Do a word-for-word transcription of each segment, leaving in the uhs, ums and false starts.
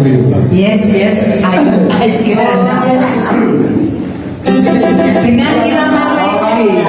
Yes, yes, I, I can. Dengan irama reggae.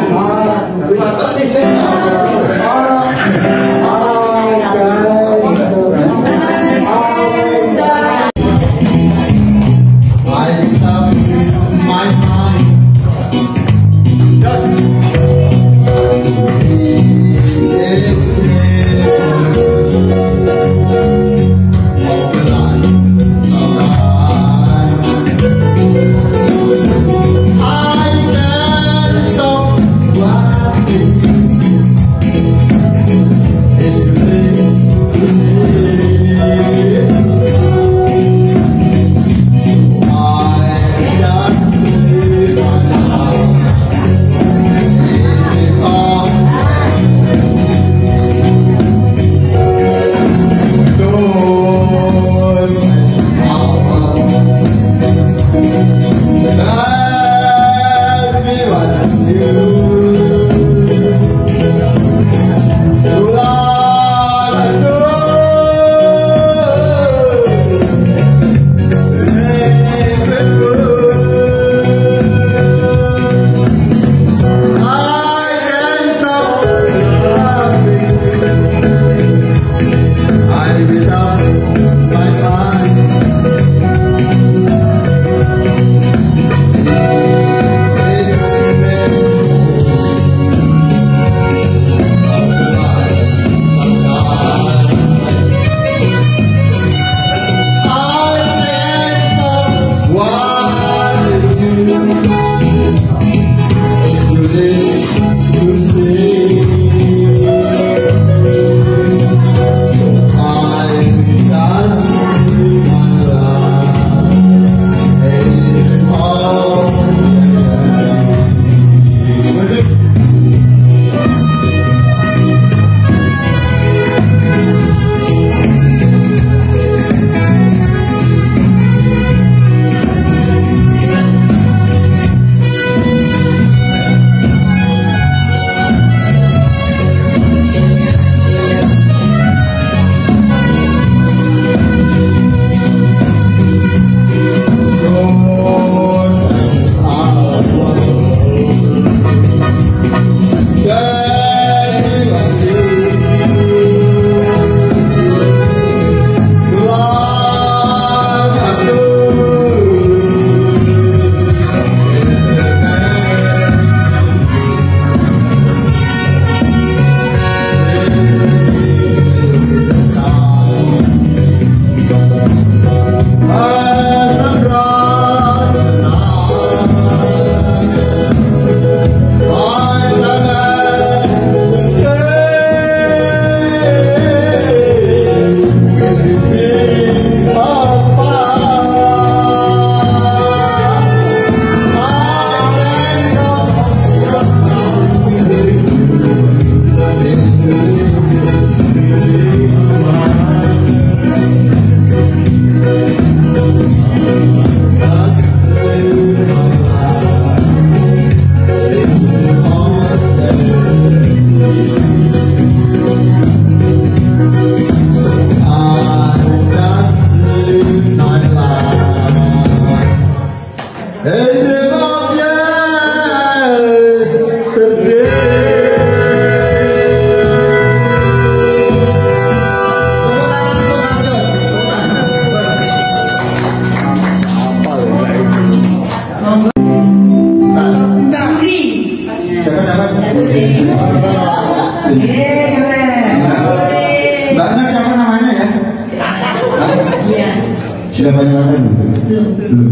Sudah banyak belum? Belum.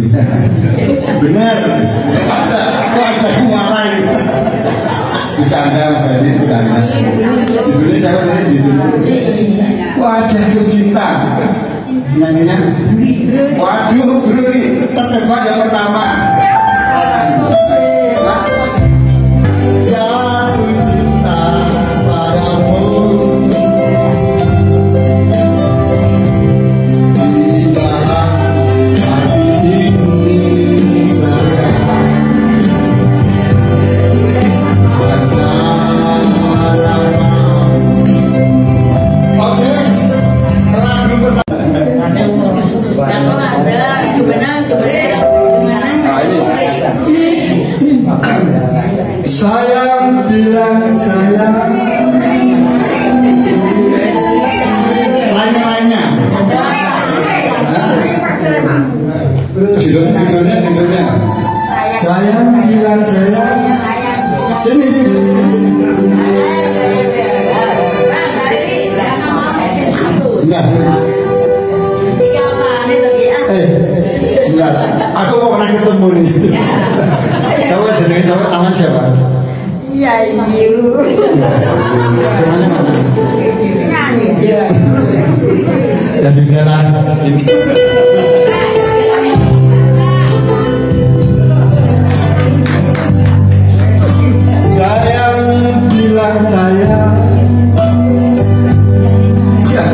Benar. Ada, ada yang marah itu. Bercanda saya ini bercanda. Judulnya siapa tadi? Wajahku cinta. Nyanyinya. Waduh, Bruli. Tertebak yang pertama. Jatuh cinta padamu. Yang Sayang bilang sayang. Lainnya-lainnya. Judulnya, judulnya, judulnya. Sayang bilang sayang. Sini, sini, sini, sini. Enggak. Eh, sebentar. Aku mau pernah ketemu nih. Siapa jenenge, siapa nama siapa? Iya, Ibu. Namanya mana? Nyanyi. Ya sudah lah. Sayang bilang sayang. Ya.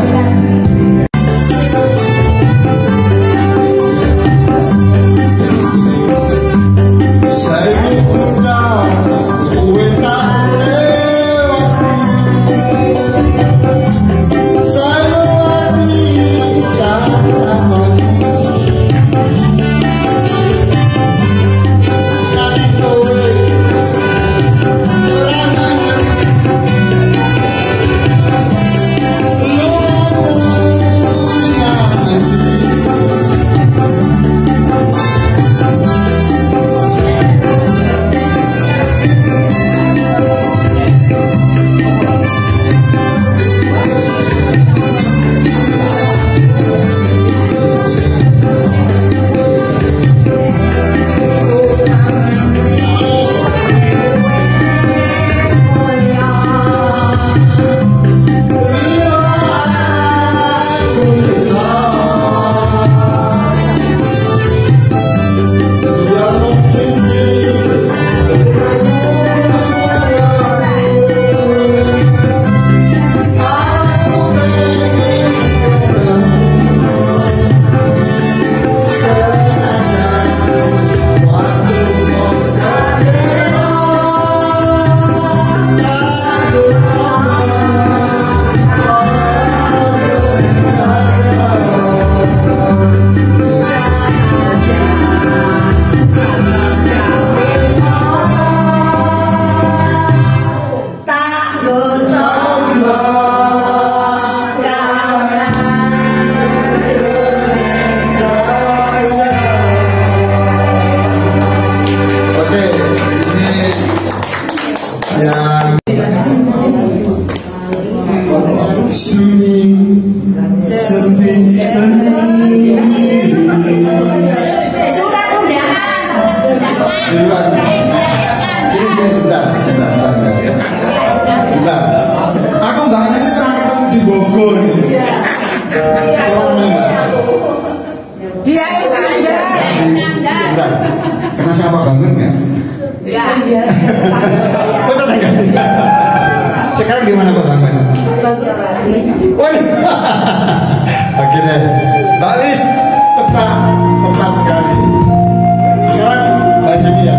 Sekarang di mana Bang Ben? Oke deh, Mbak Lis tepat, tepat sekali. Sekarang banyak ya.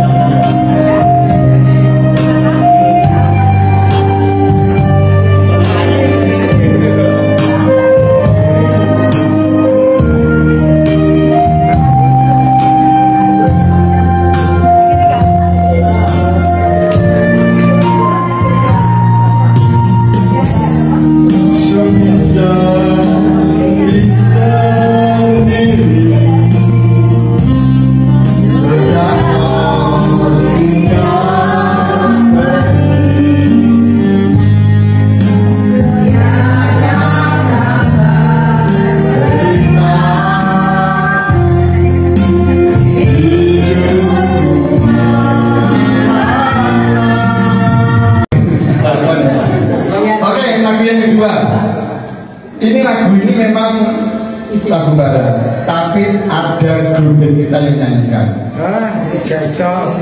Ini lagu ini memang lagu barat, tapi ada grup band kita yang nyanyikan. Ah, jasa.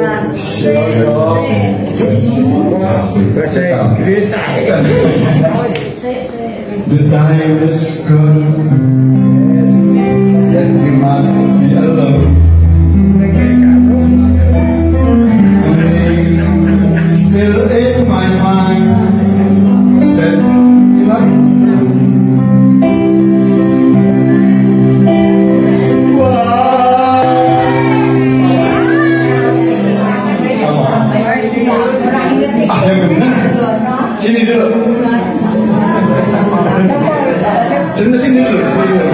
The time is gone, and we must be alone. Still in my mind, that like. yang benar. Sini dulu. Sini sini dulu, sini dulu.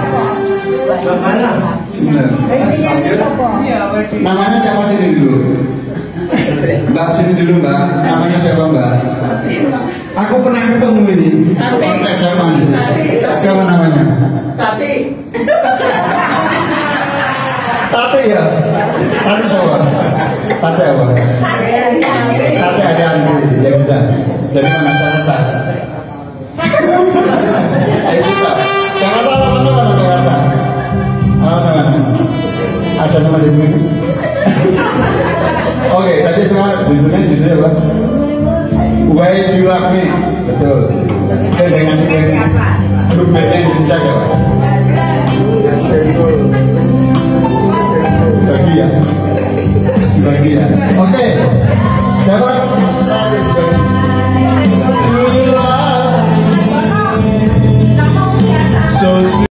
Sini. Namanya siapa sini dulu? Mbak sini dulu Mbak. Namanya siapa Mbak? Aku pernah ketemu ini. Kontak siapa di sini? Siapa namanya? Tapi Tate ya? Tate siapa? Tate apa? Tate ada nanti, ya kita. Dari mana Jakarta? Eh kita. Jakarta mana mana Jakarta? Mana mana? Ada nama di sini. Oke, tadi sekarang judulnya judulnya apa? Why do you love me? Betul. Saya dengan grup band Indonesia ya Pak? Bagi ya? Bagi ya? Oke, dapat